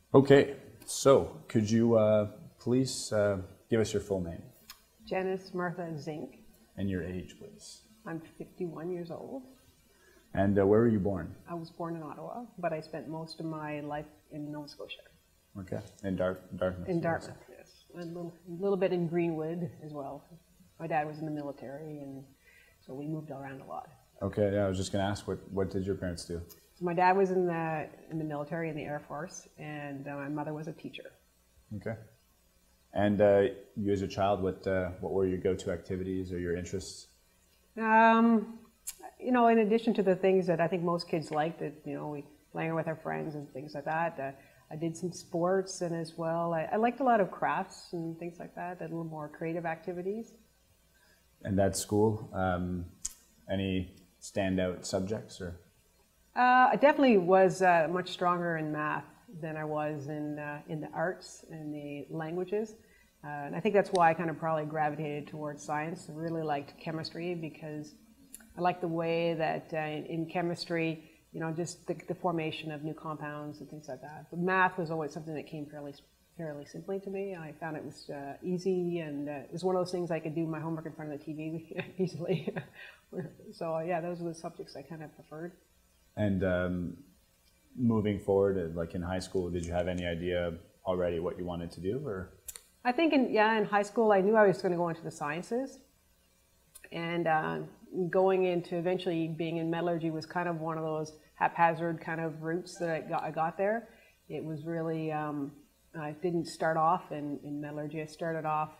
Okay, so could you please give us your full name? Janice Martha Zinck. And your age, please. I'm 51 years old. And where were you born? I was born in Ottawa, but I spent most of my life in Nova Scotia. Okay, in Dartmouth. In Dartmouth, yes. A little bit in Greenwood as well. My dad was in the military, and so we moved around a lot. Okay, yeah, I was just going to ask, what did your parents do? So my dad was in the military, in the Air Force, and my mother was a teacher. Okay. And you as a child, what were your go-to activities or your interests? You know, in addition to the things that I think most kids like, that, you know, we playing with our friends and things like that, I did some sports, and as well, I liked a lot of crafts and things like that, a little more creative activities. And at school, any standout subjects or? I definitely was much stronger in math than I was in the arts and the languages. And I think that's why I kind of probably gravitated towards science. I really liked chemistry because I liked the way that in chemistry, you know, just the formation of new compounds and things like that. But math was always something that came fairly simply to me. I found it was easy, and it was one of those things I could do my homework in front of the TV easily. So yeah, those were the subjects I kind of preferred. And moving forward, like in high school, did you have any idea already what you wanted to do, or? I think in high school, I knew I was going to go into the sciences, and going into eventually being in metallurgy was kind of one of those haphazard kind of routes that I got there. It was really, I didn't start off in metallurgy. I started off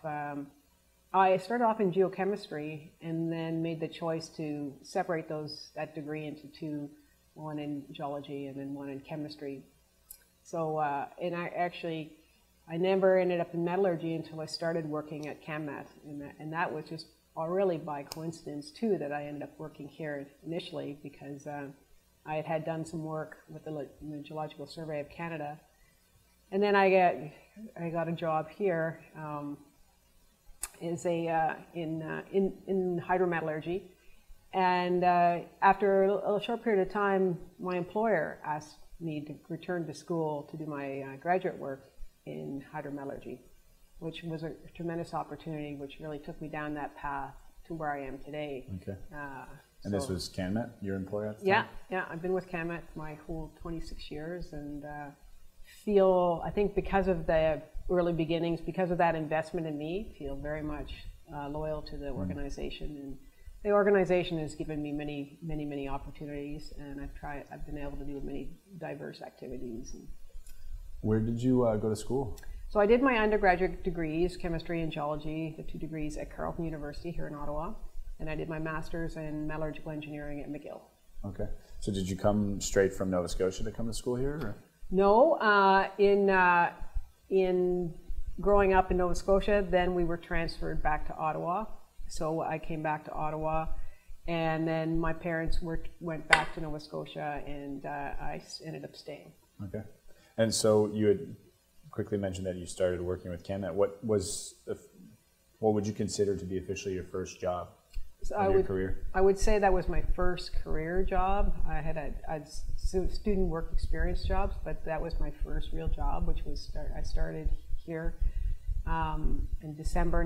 in geochemistry, and then made the choice to separate that degree into two, one in geology and then one in chemistry. So, and I never ended up in metallurgy until I started working at CanMet, and that was just really by coincidence too that I ended up working here initially, because I had done some work with the Geological Survey of Canada, and then I got a job here as in hydrometallurgy, and after a short period of time, my employer asked me to return to school to do my graduate work in hydrometallurgy, which was a tremendous opportunity, which really took me down that path to where I am today. Okay. And this was CanMet, your employer at the time? Yeah, yeah. I've been with CanMet my whole 26 years, and I think because of the early beginnings, because of that investment in me, feel very much loyal to the organization. And the organization has given me many opportunities, and I've been able to do many diverse activities. Where did you go to school? So I did my undergraduate degrees, chemistry and geology, the 2 degrees at Carleton University here in Ottawa, and I did my master's in metallurgical engineering at McGill. Okay. So did you come straight from Nova Scotia to come to school here? Or? No. In growing up in Nova Scotia, then we were transferred back to Ottawa. So I came back to Ottawa, and then my parents went back to Nova Scotia, and I ended up staying. Okay. And so you had quickly mentioned that you started working with CanMet. What would you consider to be officially your first job in your career? I would say that was my first career job. I had student work experience jobs, but that was my first real job, which was I started here in December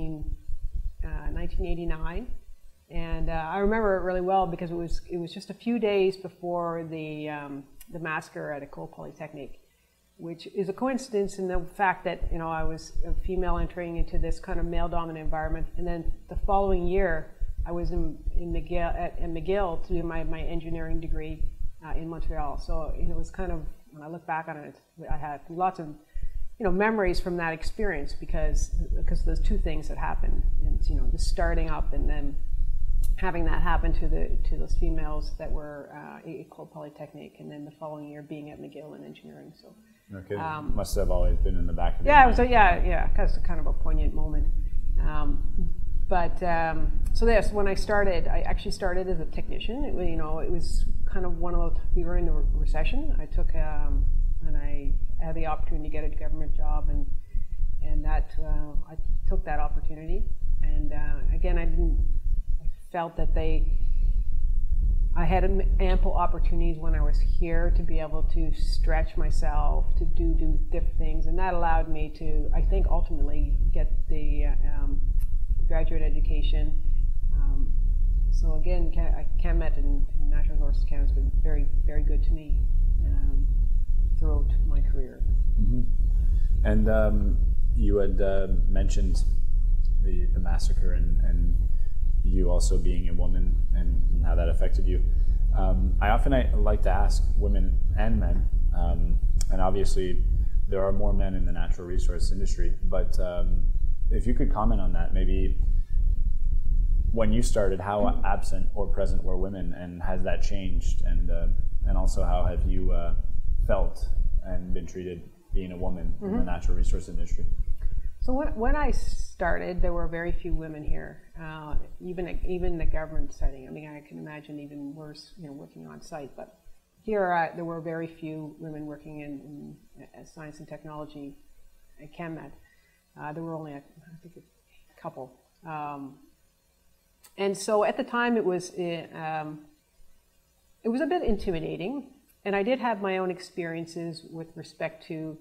1989, and I remember it really well because it was just a few days before the massacre at École Polytechnique, which is a coincidence in the fact that, you know, I was a female entering into this kind of male-dominant environment, and then the following year I was in McGill at McGill to do my engineering degree in Montreal. So it was kind of, when I look back on it, I had lots of, you know, memories from that experience because of those two things that happened, and, you know, just starting up and then having that happen to those females that were École Polytechnique, and then the following year being at McGill in engineering. So. Okay, must have always been in the back of your mind. Because it's kind of a poignant moment. So yes, when I started, I actually started as a technician. You know, it was kind of one of those, we were in a recession. I took, and I had the opportunity to get a government job, and that, I took that opportunity. And again, I felt that I had ample opportunities when I was here to be able to stretch myself, to do different things, and that allowed me to, I think, ultimately get the graduate education. So again, CanMet and Natural Resources Canada has been very, very good to me throughout my career. Mm-hmm. And you had mentioned the massacre and you also being a woman and how that affected you. I often like to ask women and men, and obviously there are more men in the natural resource industry, but if you could comment on that, maybe when you started, how absent or present were women, and has that changed? And also, how have you felt and been treated being a woman in the natural resource industry? So when I started, there were very few women here, even in the government setting. I mean, I can imagine even worse, working on site. But here, there were very few women working in science and technology at CanMet. There were only, I think, a couple. And so at the time, it was a bit intimidating, and I did have my own experiences with respect to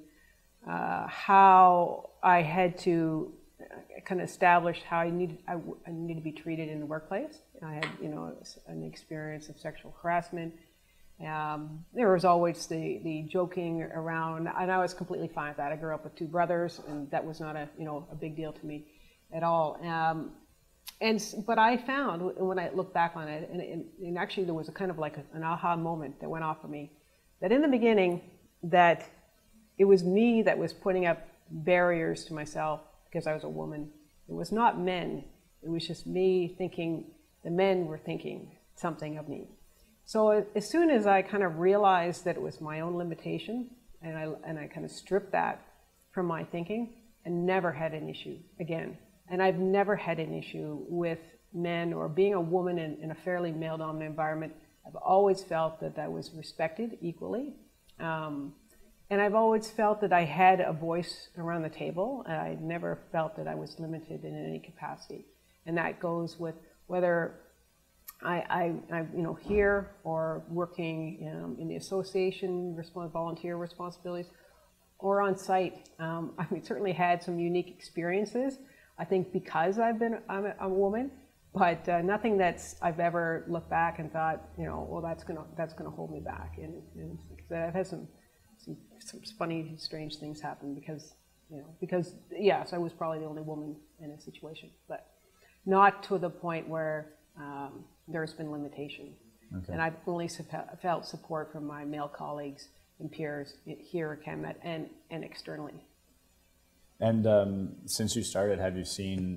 how I had to kind of establish how I needed to be treated in the workplace. I had, an experience of sexual harassment. There was always the joking around, and I was completely fine with that. I grew up with two brothers, and that was not a big deal to me at all. But I found, when I look back on it, and actually there was a kind of like an aha moment that went off for me, that in the beginning, that it was me that was putting up barriers to myself because I was a woman. It was not men. It was just me thinking the men were thinking something of me. So as soon as I kind of realized that it was my own limitation, and I kind of stripped that from my thinking, and never had an issue again. And I've never had an issue with men or being a woman in a fairly male-dominant environment. I've always felt that I was respected equally. And I've always felt that I had a voice around the table, and I never felt that I was limited in any capacity. And that goes with whether I here or working in the association, volunteer responsibilities, or on site. We certainly had some unique experiences. I think because I'm a woman, but nothing I've ever looked back and thought, well, that's gonna hold me back. And I've had some funny, strange things happen because yes, I was probably the only woman in a situation, but not to the point where there's been limitation. Okay. And I've only felt support from my male colleagues and peers here at CanMet and externally. And since you started, have you seen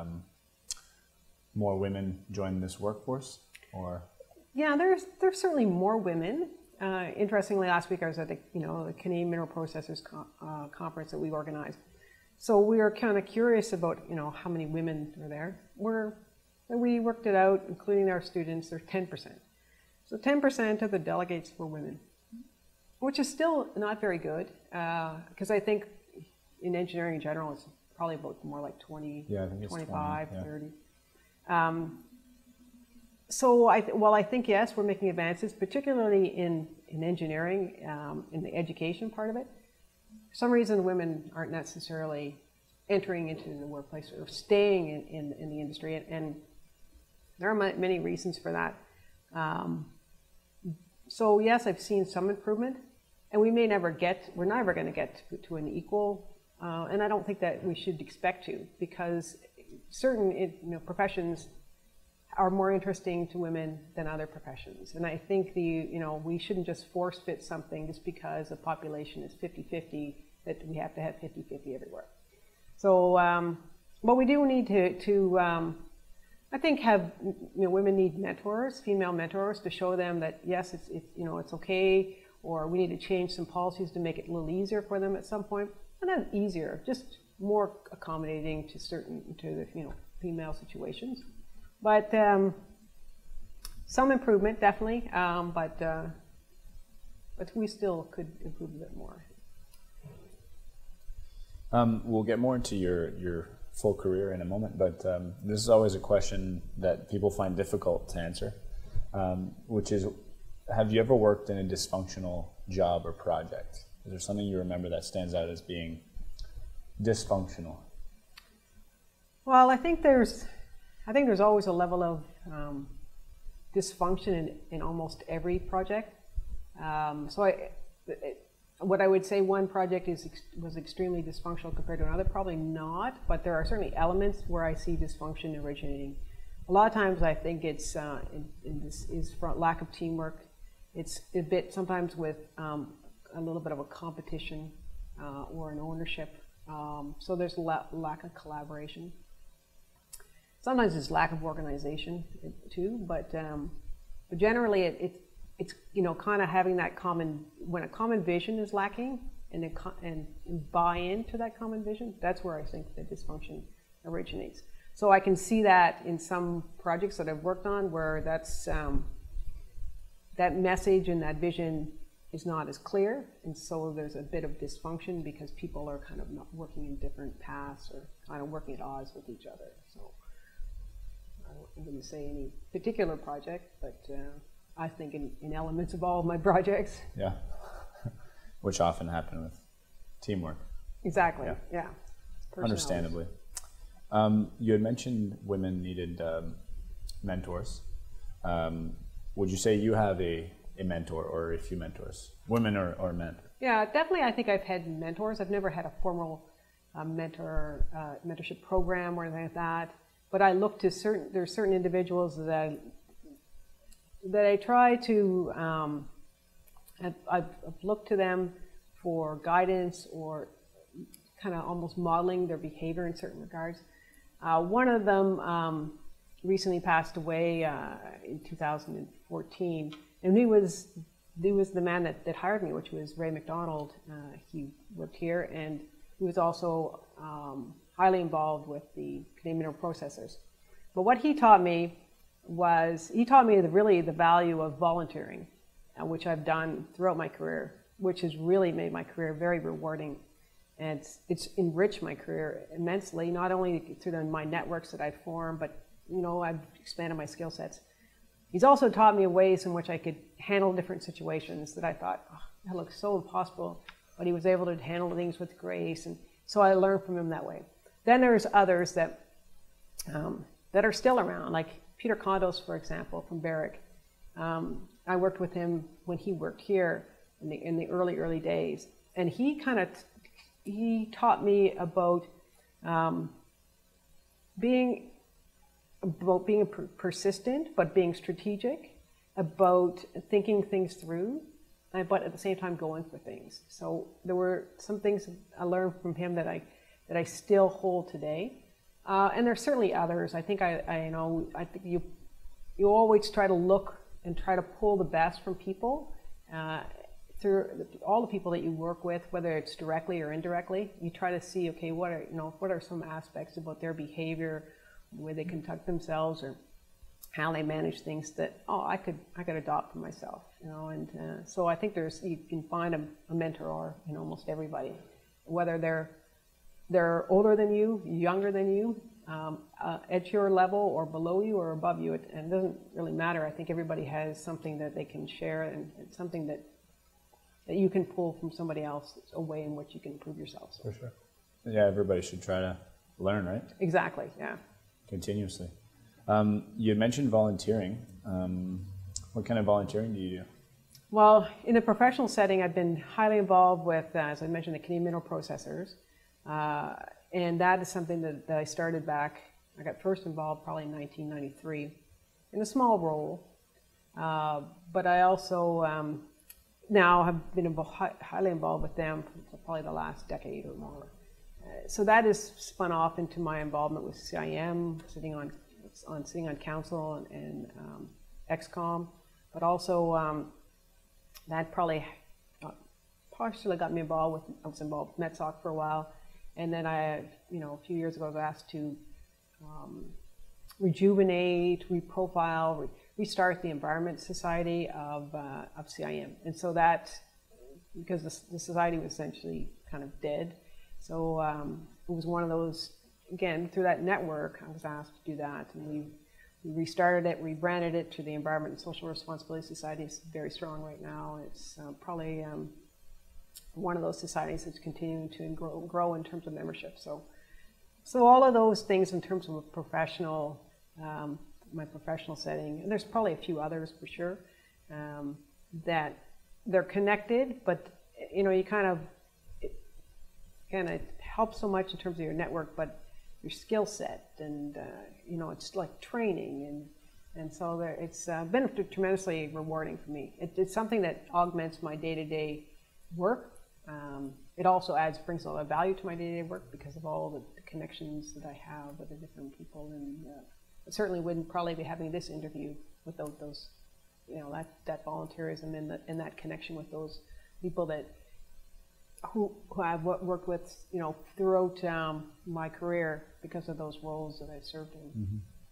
more women join this workforce, or? Yeah, there's certainly more women. Interestingly, last week I was at the Canadian Mineral Processors conference that we organized. So we were kind of curious about how many women are there. We worked it out, including our students. They're 10%. So 10% of the delegates were women, which is still not very good because I think in engineering in general it's probably about more like 20, 25, 20, 30. So I think, yes, we're making advances, particularly in engineering, in the education part of it. For some reason, women aren't necessarily entering into the workplace or staying in the industry, and there are many reasons for that. So yes, I've seen some improvement, and we're never going to get to an equal, and I don't think that we should expect to, because certain professions are more interesting to women than other professions. And I think we shouldn't just force fit something just because the population is 50-50, that we have to have 50-50 everywhere. So, but we do need to I think women need mentors, female mentors, to show them that yes, it's okay, or we need to change some policies to make it a little easier for them at some point. And not easier, just more accommodating to the female situations. But some improvement, definitely, but we still could improve a bit more. We'll get more into your full career in a moment, but this is always a question that people find difficult to answer. which is, have you ever worked in a dysfunctional job or project? Is there something you remember that stands out as being dysfunctional? Well, I think there's always a level of dysfunction in almost every project. What I would say one project was extremely dysfunctional compared to another, probably not, but there are certainly elements where I see dysfunction originating. A lot of times I think it's from lack of teamwork. It's a bit sometimes with a little bit of a competition or an ownership. So there's lack of collaboration. Sometimes there's lack of organization too, but generally it's kind of having that when a common vision is lacking and buy into that common vision, that's where I think the dysfunction originates. So I can see that in some projects that I've worked on where that message and that vision is not as clear, and so there's a bit of dysfunction because people are kind of not working in different paths or kind of working at odds with each other. So I wouldn't say any particular project, but I think in elements of all of my projects. Yeah, which often happen with teamwork. Exactly, yeah. Understandably. You had mentioned women needed mentors. Would you say you have a mentor or a few mentors, women or men? Yeah, definitely. I think I've had mentors. I've never had a formal mentorship program or anything like that. But I look to there's certain individuals that I try to. I've looked to them for guidance or kind of almost modeling their behavior in certain regards. One of them recently passed away in 2014, and he was the man that hired me, which was Ray McDonald. He worked here, and he was also highly involved with the Canadian mineral processors. But what he taught me was the value of volunteering, which I've done throughout my career, which has really made my career very rewarding. And it's enriched my career immensely, not only through my networks that I've formed, but I've expanded my skill sets. He's also taught me ways in which I could handle different situations that I thought, that looks so impossible, but he was able to handle things with grace, and so I learned from him that way. Then there's others that are still around, like Peter Condos, for example, from Barrick. I worked with him when he worked here in the early days, and he taught me about being persistent, but being strategic, about thinking things through, but at the same time going for things. So there were some things I learned from him that I still hold today, and there's certainly others. I think I think you always try to look and try to pull the best from people. Through all the people that you work with, whether it's directly or indirectly, you try to see, okay, what are some aspects about their behavior, the way they conduct themselves, or how they manage things that I could adopt for myself, And so I think you can find a mentor in almost everybody, whether they're older than you, younger than you, at your level or below you or above you. And it doesn't really matter. I think everybody has something that they can share and something that you can pull from somebody else, a way in which you can improve yourself. So. For sure. Yeah, everybody should try to learn, right? Exactly, yeah. Continuously. You had mentioned volunteering. What kind of volunteering do you do? Well, in a professional setting, I've been highly involved with, as I mentioned, the Canadian mineral processors. And that is something that I started back, I got first involved probably in 1993 in a small role. But I also now have been highly involved with them for probably the last decade or more. So that has spun off into my involvement with CIM, sitting on council and XCOM, but also that probably partially got me involved with. I was involved with MetSoc for a while, and then a few years ago I was asked to rejuvenate, reprofile, restart the Environment Society of CIM, and so that because the society was essentially kind of dead. So it was one of those, again, through that network, I was asked to do that, and We restarted it, rebranded it to the Environment and Social Responsibility Society. It's very strong right now. It's probably one of those societies that's continuing to grow in terms of membership. So all of those things in terms of a professional, my professional setting, and there's probably a few others for sure, that they're connected, but you kind of helps so much in terms of your network, but your skill set, and it's like training, and so it's been tremendously rewarding for me. It's something that augments my day-to-day work. It also brings a lot of value to my day-to-day work because of all the connections that I have with the different people, and I certainly wouldn't probably be having this interview without those, that volunteerism and that connection with those people who I've worked with, throughout my career because of those roles that I served in. Mm-hmm.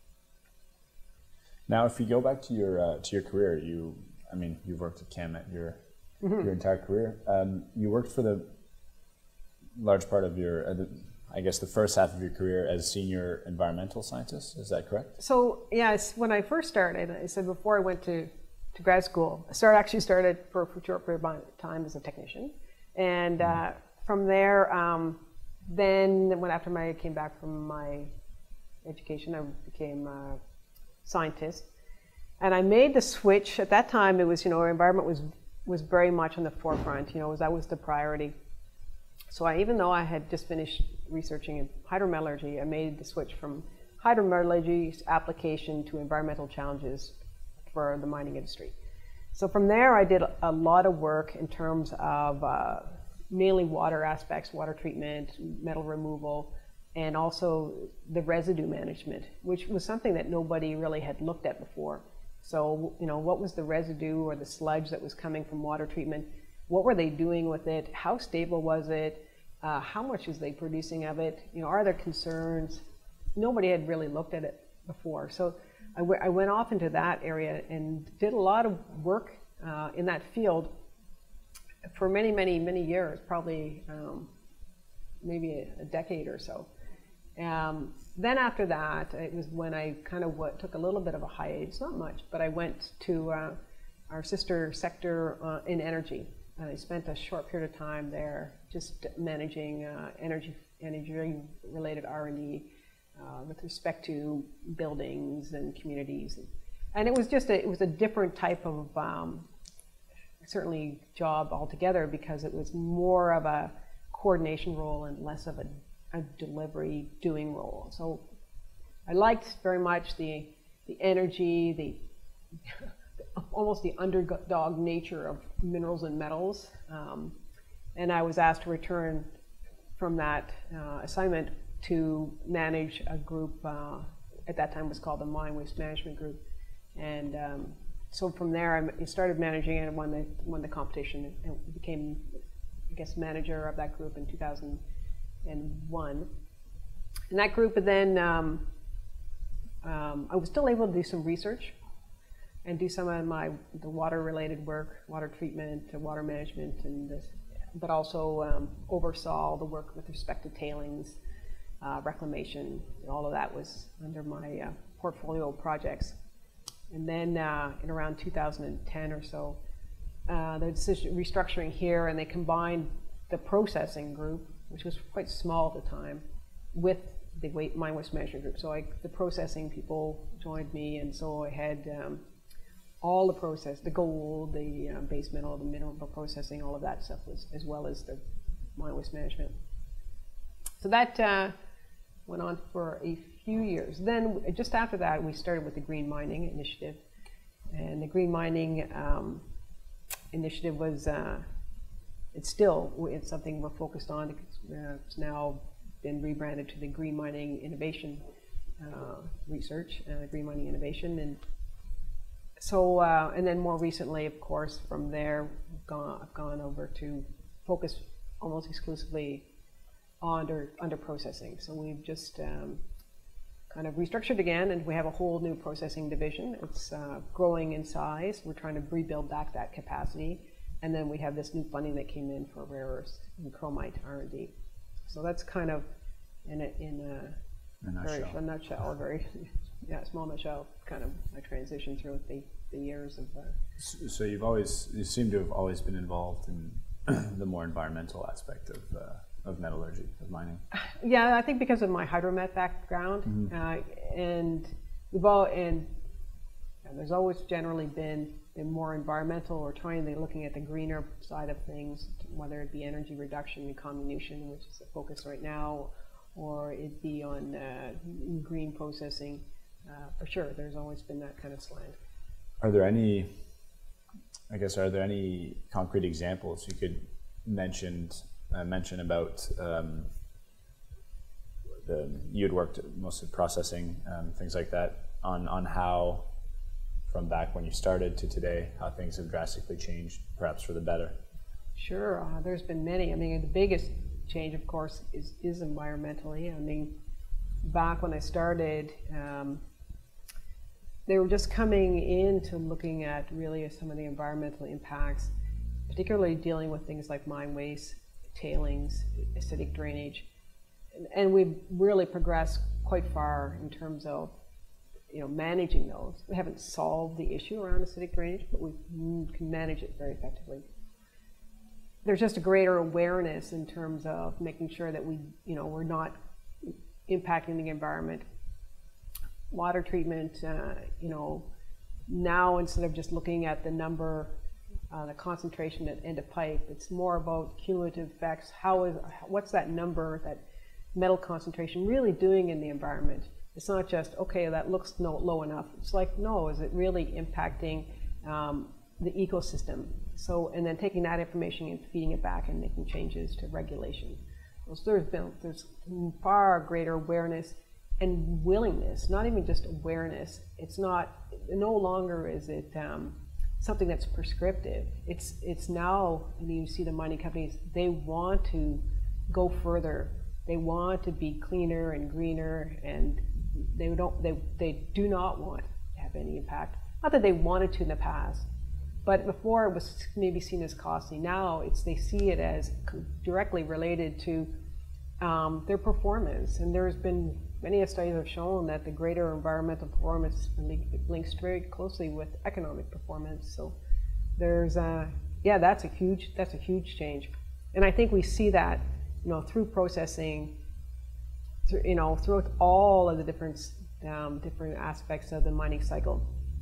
Now, if you go back to your career, you've worked at Chem your entire career. You worked for the large part of your, I guess, the first half of your career as senior environmental scientist. Is that correct? So yes, when I first started, I said before I went to grad school, I actually started for a short period of time as a technician. And from there, then after I came back from my education, I became a scientist. And I made the switch. At that time, it was, environment was very much on the forefront. That was the priority. So even though I had just finished researching in hydrometallurgy, I made the switch from hydrometallurgy's application to environmental challenges for the mining industry. So from there, I did a lot of work in terms of mainly water aspects, water treatment, metal removal, and also the residue management, which was something that nobody really had looked at before. So, what was the residue or the sludge that was coming from water treatment? What were they doing with it? How stable was it? How much was they producing of it? Are there concerns? Nobody had really looked at it before. So I went off into that area and did a lot of work in that field for many, many, many years, probably maybe a decade or so. Then after that, it was when I kind of took a little bit of a hiatus, not much, but I went to our sister sector in energy. And I spent a short period of time there just managing energy-related R&D with respect to buildings and communities. And it was just it was a different type of certainly job altogether, because it was more of a coordination role and less of a delivery doing role. So I liked very much the energy, almost the underdog nature of minerals and metals. And I was asked to return from that assignment to manage a group, at that time was called the Mine Waste Management Group. And so from there, I started managing it and won the competition and became, I guess, manager of that group in 2001. And that group, then I was still able to do some research and do some of the water-related work, water treatment, water management, but also oversaw the work with respect to tailings, reclamation, and all of that was under my portfolio of projects. And then in around 2010 or so, the decision restructuring here, and they combined the processing group, which was quite small at the time, with the Mine Waste Management Group. So the processing people joined me, and so I had all the process, the gold, the base metal, the mineral processing, all of that stuff, as well as the mine waste management. So that went on for a few years. Then just after that, we started with the Green Mining Initiative. And the Green Mining Initiative was, it's something we're focused on. It's now been rebranded to the Green Mining Innovation Research, Green Mining Innovation. And so, and then more recently, of course, from there, I've gone over to focus almost exclusively on under processing. So we've just kind of restructured again, and we have a whole new processing division. It's growing in size. We're trying to rebuild back that capacity. And then we have this new funding that came in for rare earths and chromite R&D. So that's kind of in a nutshell, or very yeah, small nutshell, kind of a transition throughout the years of. So you seem to have always been involved in the more environmental aspect of metallurgy, of mining. Yeah, I think because of my hydromet background, and there's always generally been more environmental, or looking at the greener side of things, whether it be energy reduction and comminution, which is the focus right now, or it be on green processing. For sure, there's always been that kind of slant. Are there any concrete examples you could mention about you had worked mostly processing, things like that, on how from back when you started to today, how things have drastically changed, perhaps for the better? Sure, there's been many. I mean, the biggest change, of course, is environmentally. I mean, back when I started, they were just coming into looking at really some of the environmental impacts, particularly dealing with things like mine waste, tailings, acidic drainage. And we've really progressed quite far in terms of managing those. We haven't solved the issue around acidic drainage, but we can manage it very effectively. There's just a greater awareness in terms of making sure that we're not impacting the environment. Water treatment, now instead of just looking at the number, the concentration at end of pipe, it's more about cumulative effects. What's that number, that metal concentration really doing in the environment? It's not just, okay, that looks low enough. It's like, no, is it really impacting the ecosystem? So, and then taking that information and feeding it back and making changes to regulation. So there's far greater awareness and willingness, not even just awareness. No longer is it something that's prescriptive. It's now, you see the mining companies, they want to go further. They want to be cleaner and greener, and they do not want to have any impact. Not that they wanted to in the past, but before it was maybe seen as costly. Now they see it as directly related to their performance. And there's been many studies have shown that the greater environmental performance links very closely with economic performance. So there's that's a huge change. And I think we see that through processing, throughout all of the different aspects of the mining cycle.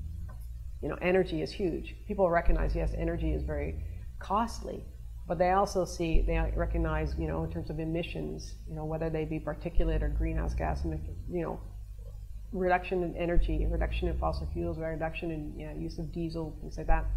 Energy is huge. People recognize, yes, energy is very costly, but they also recognize, in terms of emissions, whether they be particulate or greenhouse gas, reduction in energy, reduction in fossil fuels, reduction in use of diesel, things like that.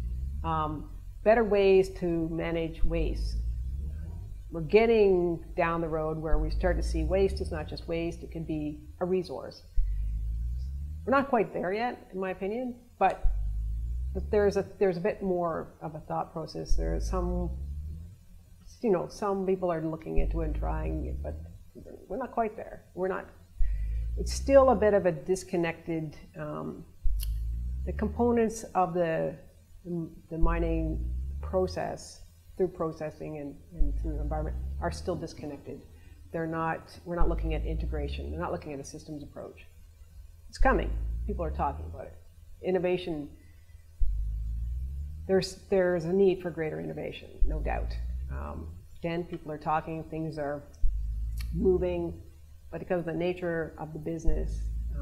Better ways to manage waste. We're getting down the road where we start to see waste is not just waste, it can be a resource. We're not quite there yet, in my opinion, but there's a bit more of a thought process. There are some people are looking into it and trying it, but we're not quite there. It's still a bit of a disconnected, the components of the mining process through processing and through the environment are still disconnected. We're not looking at integration. We're not looking at a systems approach. It's coming. People are talking about it. Innovation, there's a need for greater innovation, no doubt. Again, people are talking, things are moving, but because of the nature of the business,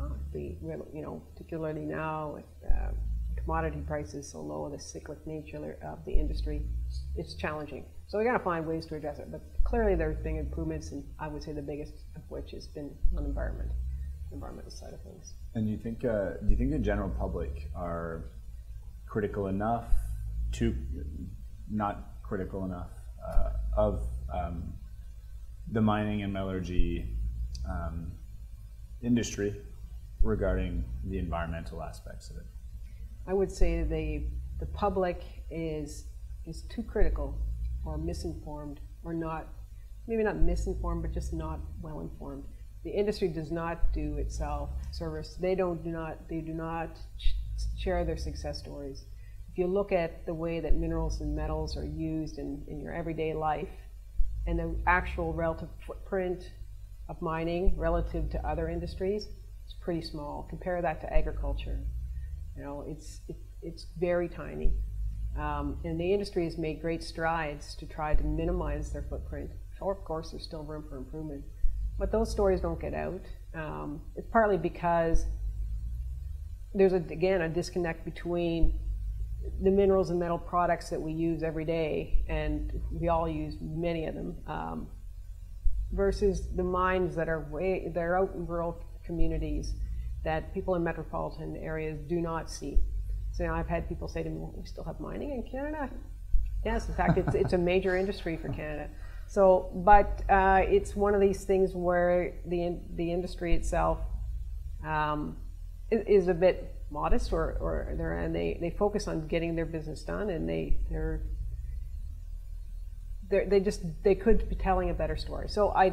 particularly now with commodity prices so low, the cyclic nature of the industry, it's challenging. So we got to find ways to address it. But clearly there's been improvements, and I would say the biggest of which has been on the environmental side of things. And do you think the general public are critical enough not critical enough of the mining and metallurgy industry regarding the environmental aspects of it? I would say the public is too critical or misinformed, or maybe not misinformed, but just not well informed. The industry does not do itself service. They do not share their success stories. If you look at the way that minerals and metals are used in your everyday life, and the actual relative footprint of mining relative to other industries, It's pretty small. Compare that to agriculture. It's very tiny. And the industry has made great strides to try to minimize their footprint. Sure, of course, there's still room for improvement. But those stories don't get out. It's partly because there's, again, a disconnect between the minerals and metal products that we use every day, and we all use many of them, versus the mines that are they're out in rural communities that people in metropolitan areas do not see. So I've had people say to me, well, we still have mining in Canada? Yes, in fact, it's a major industry for Canada. So, but it's one of these things where the industry itself is a bit modest, and they focus on getting their business done, and they could be telling a better story. So I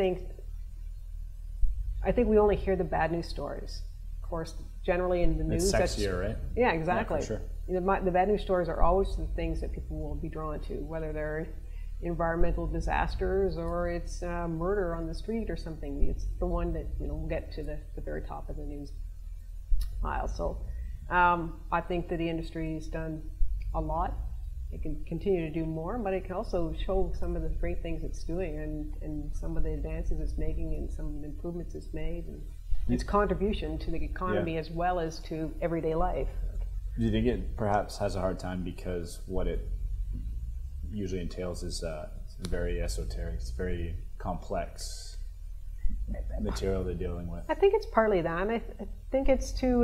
think we only hear the bad news stories. Of course, generally in the news, it's sexier, right? Yeah, exactly. Yeah, for sure. The bad news stories are always the things that people will be drawn to, whether they're environmental disasters or it's murder on the street or something. It's the one that will get to the very top of the news pile. So I think that the industry has done a lot. It can continue to do more, but it can also show some of the great things it's doing and some of the advances it's making and some of the improvements it's made and its contribution to the economy as well as to everyday life. Do you think it perhaps has a hard time because what it usually entails is very esoteric, it's very complex material they're dealing with? I think it's partly that. I think it's too,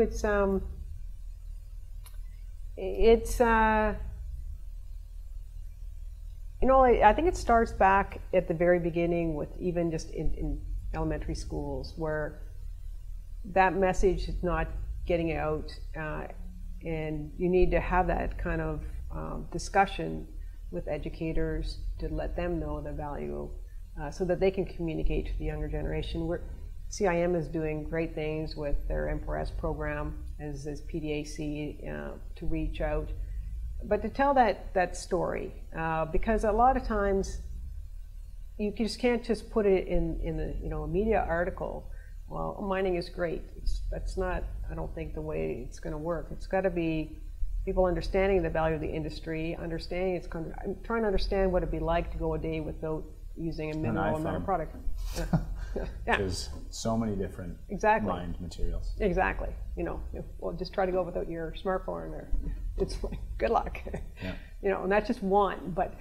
I think it starts back at the very beginning with even just in elementary schools where that message is not getting out, and you need to have that kind of discussion with educators to let them know the value so that they can communicate to the younger generation. CIM is doing great things with their M4S program as PDAC to reach out, but to tell that story, because a lot of times you just can't just put it in a media article. Well, mining is great. That's not, I don't think, the way it's going to work. It's got to be people understanding the value of the industry, understanding trying to understand what it'd be like to go a day without using a mineral or metal product. Yeah. There's so many different mined materials. Exactly. Well, just try to go without your smartphone there. It's like, good luck. Yeah. And that's just one. But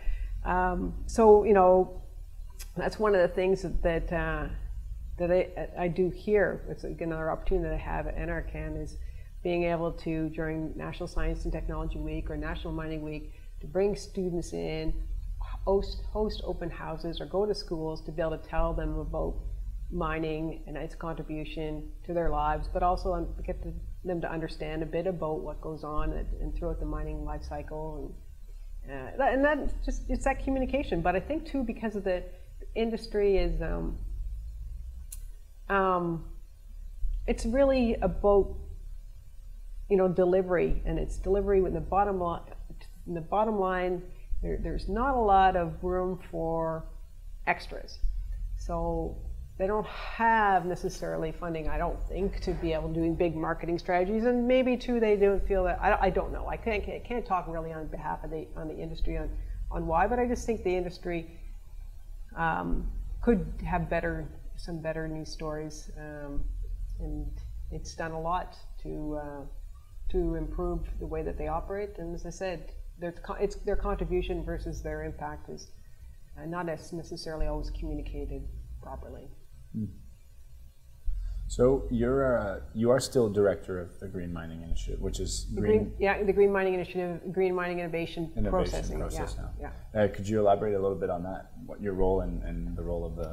so that's one of the things that I do here. It's another opportunity that I have at NRCan is being able to, during National Science and Technology Week or National Mining Week, to bring students in, host open houses or go to schools to be able to tell them about mining and its contribution to their lives, but also get them to understand a bit about what goes on and throughout the mining life cycle. And that just, it's that communication. But I think too, because of the industry is, it's really about delivery, and it's delivery with the bottom line. In the bottom line, there's not a lot of room for extras, so they don't have necessarily funding, I don't think, to be able to do big marketing strategies, and maybe too they don't feel that. I don't know. I can't talk really on behalf of the industry on why, but I just think the industry could have some better news stories, and it's done a lot to improve the way that they operate. And as I said, it's their contribution versus their impact is not as necessarily always communicated properly. So you are still director of the Green Mining Initiative, which is the Green Mining Initiative, Green Mining Innovation Processing. Process now. Could you elaborate a little bit on that? What your role and the role of the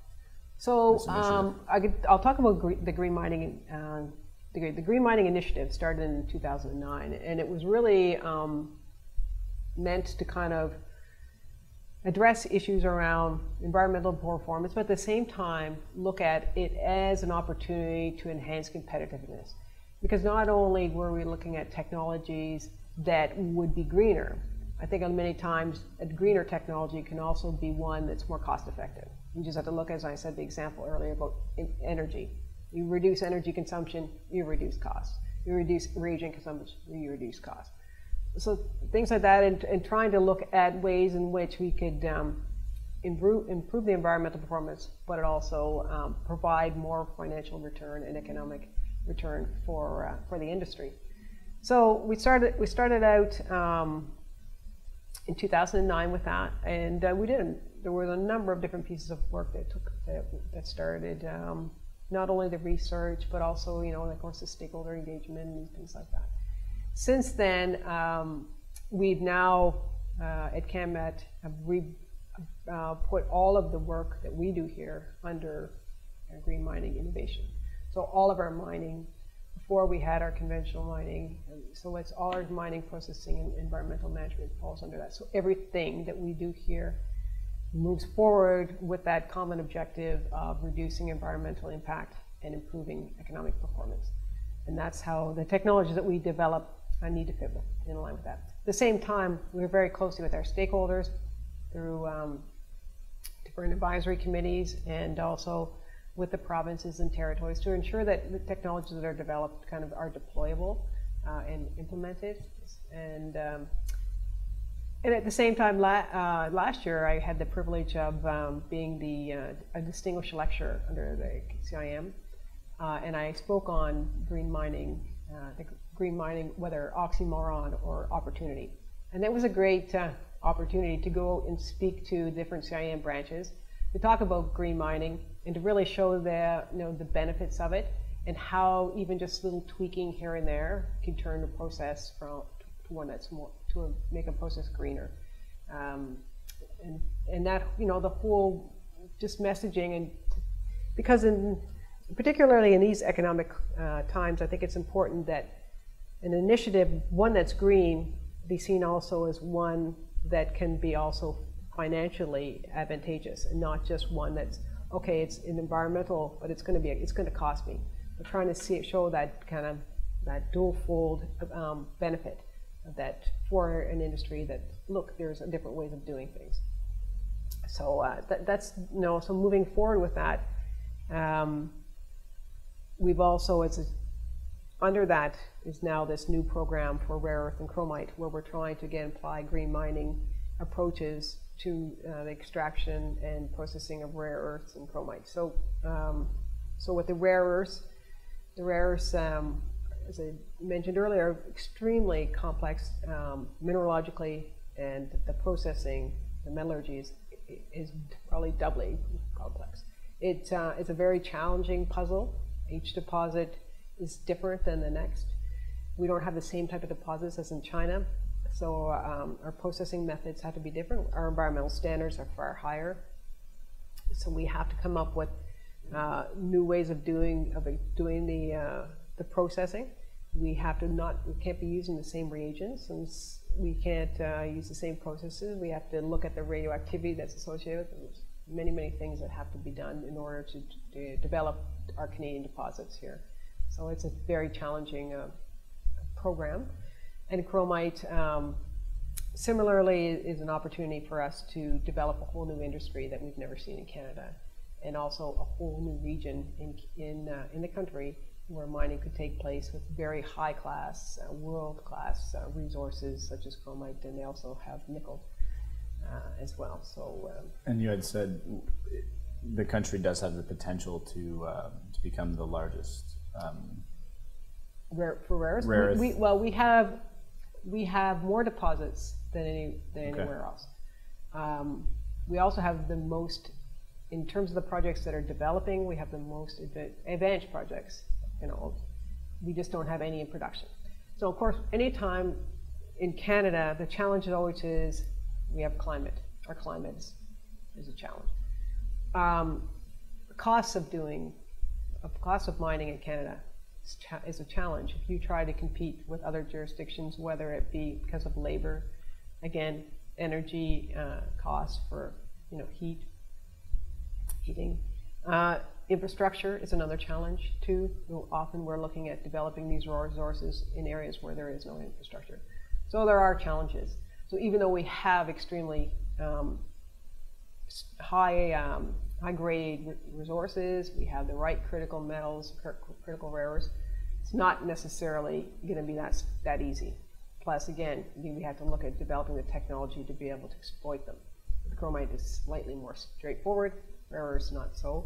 I'll talk about the Green Mining. The Green Mining Initiative started in 2009, and it was really meant to kind of address issues around environmental performance, but at the same time look at it as an opportunity to enhance competitiveness. Because not only were we looking at technologies that would be greener, I think many times a greener technology can also be one that's more cost effective. You just have to look, as I said, the example earlier about energy. You reduce energy consumption, you reduce costs. You reduce reagent consumption, you reduce costs. So things like that, and trying to look at ways in which we could improve the environmental performance, but it also provide more financial return and economic return for the industry. So we started out in 2009 with that, and there was a number of different pieces of work that started. Not only the research, but also, of course, the stakeholder engagement and things like that. Since then, we've now at CanMet put all of the work that we do here under green mining innovation. So all of our mining, before we had our conventional mining, so it's all our mining, processing, and environmental management falls under that. So everything that we do here moves forward with that common objective of reducing environmental impact and improving economic performance. And that's how the technologies that we develop need to fit in line with that. At the same time, we're very closely with our stakeholders through different advisory committees, and also with the provinces and territories to ensure that the technologies that are developed kind of are deployable and implemented. And at the same time, last year, I had the privilege of being a distinguished lecturer under the CIM, and I spoke on green mining, whether oxymoron or opportunity. And that was a great opportunity to go and speak to different CIM branches, to talk about green mining, and to really show the benefits of it, and how even just little tweaking here and there can turn the process to one that's more, to make a process greener, and that the whole just messaging, and because particularly in these economic times, I think it's important that an initiative, one that's green, be seen also as one that can be also financially advantageous, and not just one that's okay, it's an environmental, but it's going to cost me. We're trying to show that kind of that dual-fold benefit that for an industry that, look, there's different ways of doing things. So that's, so moving forward with that, we've also, under that is now this new program for rare earth and chromite, where we're trying to again apply green mining approaches to the extraction and processing of rare earths and chromite. So, so with the rare earths, as I mentioned earlier, extremely complex mineralogically, and the processing, the metallurgy is probably doubly complex. It's a very challenging puzzle. Each deposit is different than the next. We don't have the same type of deposits as in China, so our processing methods have to be different. Our environmental standards are far higher, so we have to come up with new ways of doing the processing. We can't be using the same reagents, and we can't use the same processes. We have to look at the radioactivity that's associated with it. There's many things that have to be done in order to develop our Canadian deposits here. So it's a very challenging program. And chromite, similarly, is an opportunity for us to develop a whole new industry that we've never seen in Canada, and also a whole new region in the country where mining could take place with very high-class, world-class resources such as chromite, and they also have nickel as well. So, and you had said the country does have the potential to become the largest for rare earths. We have more deposits than anywhere else. We also have the most, in terms of the projects that are developing, we have the most advanced projects. We just don't have any in production. So of course, anytime in Canada, the challenge always is we have climate. Our climate is a challenge. The cost of mining in Canada is a challenge. If you try to compete with other jurisdictions, whether it be because of labor, again, energy costs for heating. Infrastructure is another challenge too. Often we're looking at developing these resources in areas where there is no infrastructure. So there are challenges. So even though we have extremely high high-grade resources, we have the right critical metals, critical rare earths. It's not necessarily going to be that easy. Plus, again, we have to look at developing the technology to be able to exploit them. The chromite is slightly more straightforward, rare earths not so.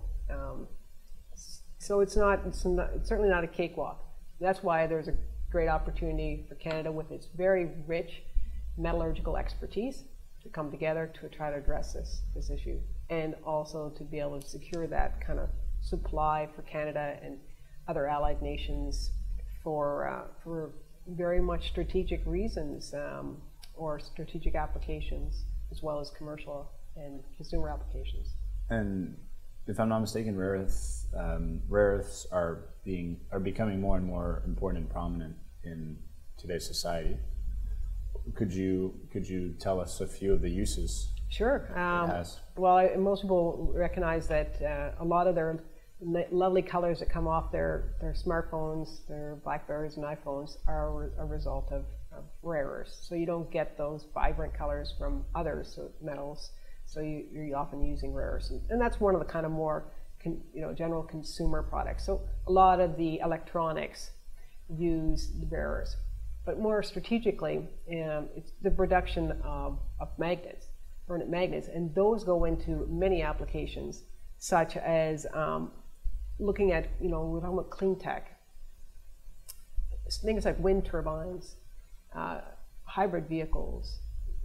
So it's certainly not a cakewalk. That's why there's a great opportunity for Canada with its very rich metallurgical expertise to come together to try to address this issue, and also to be able to secure that kind of supply for Canada and other allied nations for very much strategic reasons, or strategic applications, as well as commercial and consumer applications. And if I'm not mistaken, rare earths are becoming more and more important and prominent in today's society. Could you tell us a few of the uses? Sure. It has? Well, most people recognize that a lot of their lovely colors that come off their smartphones, their Blackberries and iPhones, are a result of rare earths. So you don't get those vibrant colors from other metals. So you're often using rare earths, and that's one of the kind of more general consumer products. So a lot of the electronics use the rare earths, but more strategically, it's the production of magnets, permanent magnets, and those go into many applications, such as looking at, we're talking about clean tech, things like wind turbines, hybrid vehicles.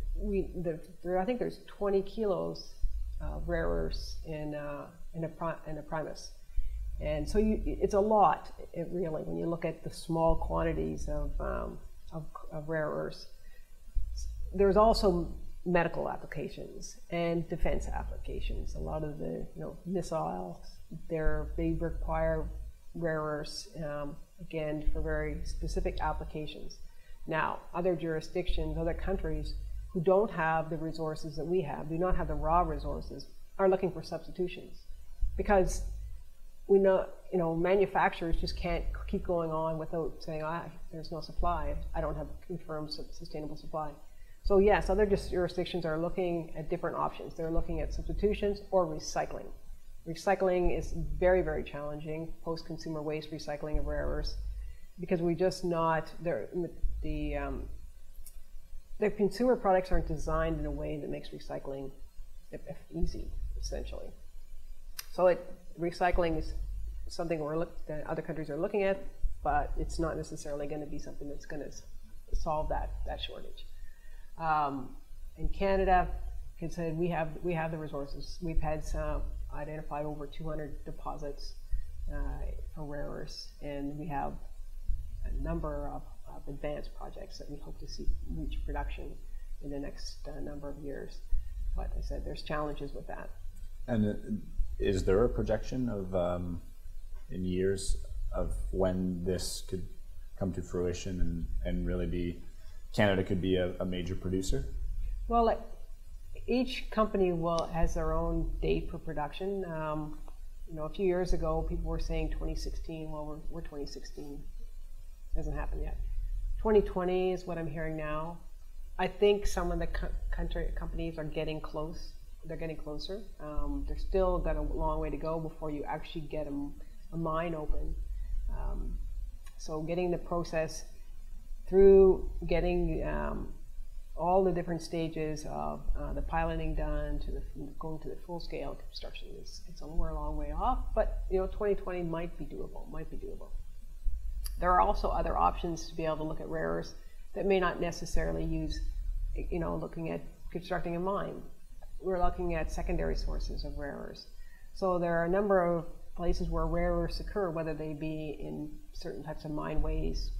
I think there's 20 kilos of rare earths in a primus, and so it's a lot. Really, when you look at the small quantities of rare earths. There's also medical applications and defense applications. A lot of the missiles, they require rare earths, again, for very specific applications. Now, other jurisdictions, other countries who don't have the resources that we have, do not have the raw resources, are looking for substitutions, because we know, manufacturers just can't keep going on without saying, there's no supply, I don't have a confirmed sustainable supply. So yes, other jurisdictions are looking at different options. They're looking at substitutions or recycling. Recycling is very, very challenging, post-consumer waste recycling of rare earths, because we just not, the consumer products aren't designed in a way that makes recycling easy, essentially. So recycling is something that other countries are looking at, but it's not necessarily going to be something that's going to solve that shortage. In Canada, like I said, we have the resources. We've had identified over 200 deposits for rare earths, and we have a number of advanced projects that we hope to see reach production in the next number of years. But I said there's challenges with that. And is there a projection of in years of when this could come to fruition and really Canada could be a major producer? Well, each company has their own date for production. A few years ago, people were saying 2016. Well, we're 2016. Hasn't happened yet. 2020 is what I'm hearing now. I think some of the companies are getting close. They're getting closer. They're still got a long way to go before you actually get a mine open. So getting the process through, getting all the different stages of the piloting done to going to the full scale construction it's a long way off. But 2020 might be doable. There are also other options to be able to look at rare earths that may not necessarily use, looking at constructing a mine. We're looking at secondary sources of rare earths. So there are a number of places where rare earths occur, whether they be in certain types of mine waste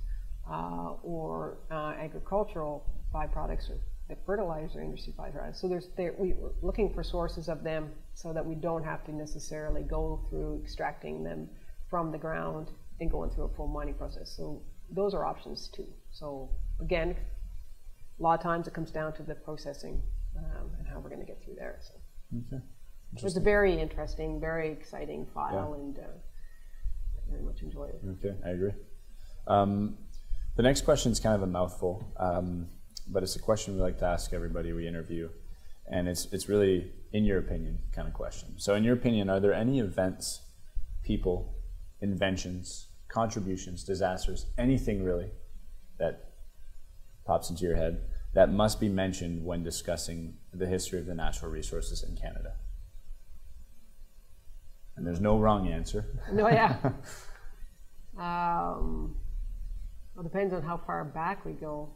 or agricultural byproducts, or the fertilizer industry byproducts. So we're looking for sources of them so that we don't have to necessarily go through extracting them from the ground and going through a full mining process. So those are options too. So again, a lot of times it comes down to the processing and how we're going to get through there. So okay. It's a very interesting, very exciting file, and I very much enjoy it. Okay, I agree. The next question is kind of a mouthful, but it's a question we like to ask everybody we interview, and it's really in your opinion kind of question. So in your opinion, are there any events, people, inventions, contributions, disasters, anything really that pops into your head that must be mentioned when discussing the history of the natural resources in Canada? And there's no wrong answer. No, yeah. Well, it depends on how far back we go.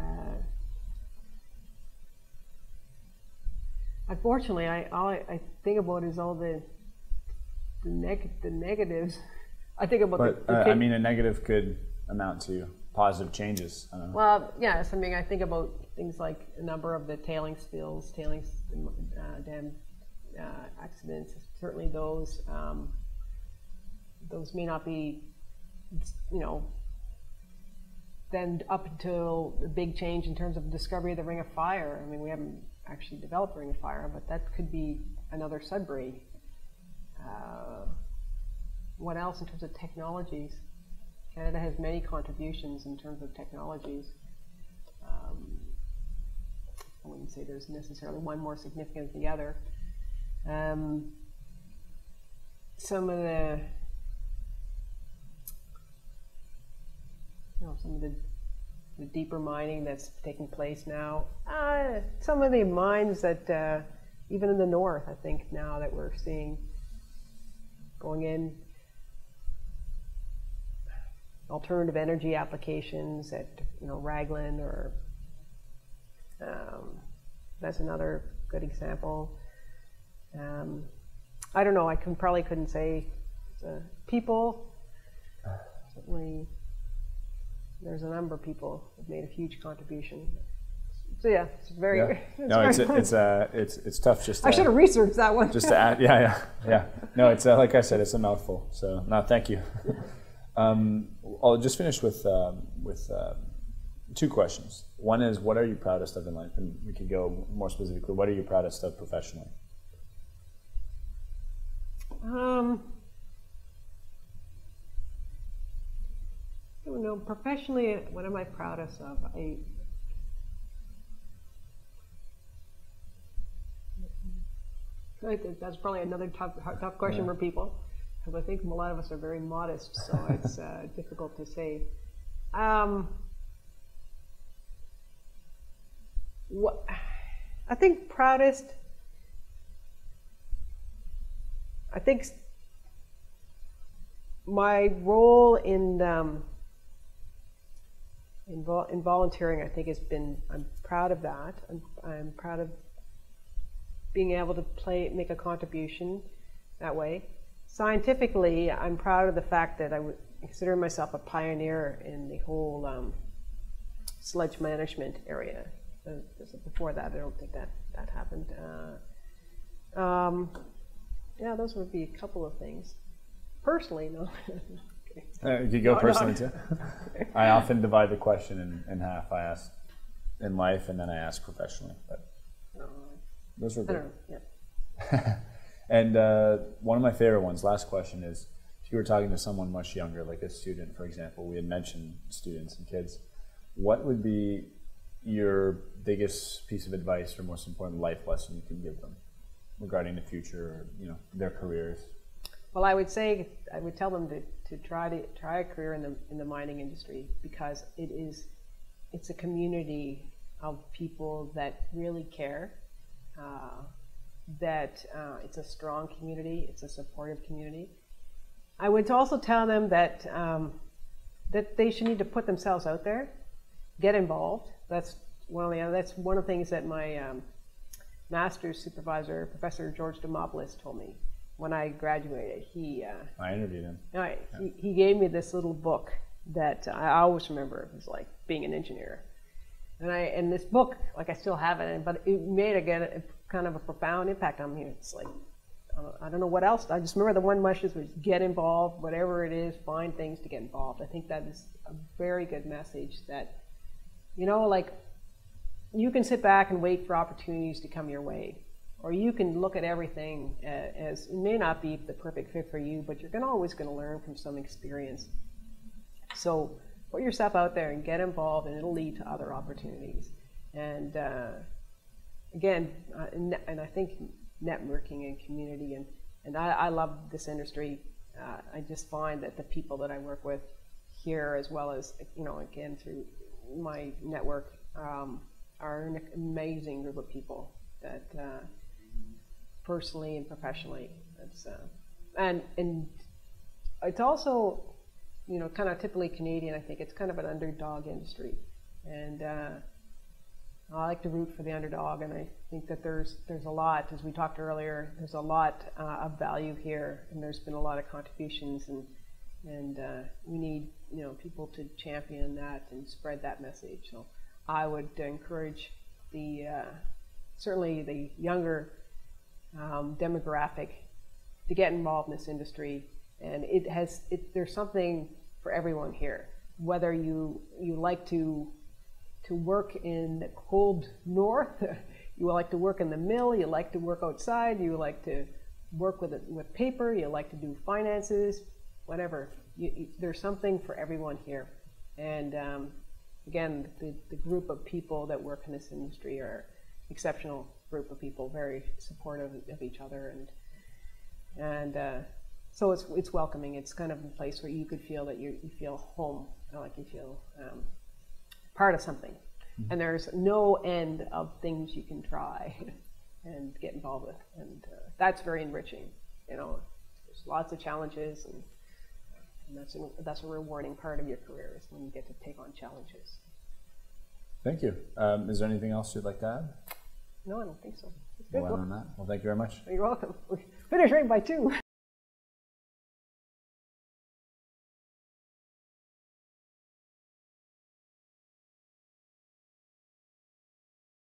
Unfortunately, all I think about is all the negatives. I think about I mean, a negative could amount to positive changes. Well, yes. I mean, I think about things like a number of the tailings spills, dam accidents. Certainly, those may not be, then up until the big change in terms of discovery of the Ring of Fire. I mean, we haven't actually developed the Ring of Fire, but that could be another Sudbury. What else in terms of technologies? Canada has many contributions in terms of technologies. I wouldn't say there's necessarily one more significant than the other. Some of the deeper mining that's taking place now. Some of the mines that even in the north, I think now that we're seeing going in, alternative energy applications at Raglan, or that's another good example. I don't know. I probably couldn't say people. Certainly, there's a number of people who've made a huge contribution. So yeah, it's very. Yeah. It's tough. Just I should have researched that one. Just to add, yeah. No, it's like I said, it's a mouthful. So no, thank you. I'll just finish with two questions. One is, what are you proudest of in life? And we could go more specifically. What are you proudest of professionally? Professionally, what am I proudest of? That's probably another tough question for people, because I think a lot of us are very modest, so it's difficult to say. What I think proudest, I think my role in volunteering, I think, has been, I'm proud of that. I'm proud of being able to make a contribution that way. Scientifically, I'm proud of the fact that I would consider myself a pioneer in the whole sludge management area. Before that, I don't think that happened. Yeah, those would be a couple of things. Personally, no. You could go personally too. I often divide the question in half. I ask in life, and then I ask professionally. But those were good. I don't know, yeah. And one of my favorite ones, last question, is if you were talking to someone much younger, like a student, for example, we had mentioned students and kids, what would be your biggest piece of advice or most important life lesson you can give them regarding the future, or, their careers? Well, I would tell them to try a career in the mining industry, because it's a community of people that really care. That it's a strong community, it's a supportive community. I would also tell them that that they should need to put themselves out there, get involved. That's one of the things that my master's supervisor, Professor George Demopoulos, told me when I graduated. I interviewed him. He gave me this little book that I always remember. It was like being an engineer. And this book, like, I still have it, but it made a kind of a profound impact on me. It's like, I don't know what else. I just remember the one message was get involved, whatever it is, find things to get involved. I think that is a very good message that, like, you can sit back and wait for opportunities to come your way, or you can look at everything as it may not be the perfect fit for you, but you're always going to learn from some experience. So put yourself out there and get involved, and it'll lead to other opportunities. And again, and I think networking and community, and I love this industry. I just find that the people that I work with here, as well as, you know, again through my network, are an amazing group of people that personally and professionally, it's, and it's also, you know, kind of typically Canadian. I think it's kind of an underdog industry, and I like to root for the underdog, and I think that there's a lot, as we talked earlier, there's a lot of value here, and there's been a lot of contributions, and we need, you know, people to champion that and spread that message. So I would encourage the certainly the younger demographic to get involved in this industry, and there's something for everyone here. Whether you like to work in the cold north, you like to work in the mill, you like to work outside, you like to work with paper, you like to do finances, whatever. There's something for everyone here. And again, the group of people that work in this industry are exceptional group of people, very supportive of each other, and so it's welcoming. It's kind of a place where you could feel that you feel home, like you feel part of something. And there's no end of things you can try and get involved with, and that's very enriching. You know, there's lots of challenges, and that's a rewarding part of your career, is when you get to take on challenges. Thank you. Is there anything else you'd like to add? No, I don't think so. It's good. Well, on that. Well, thank you very much. You're welcome. We finished right by 2.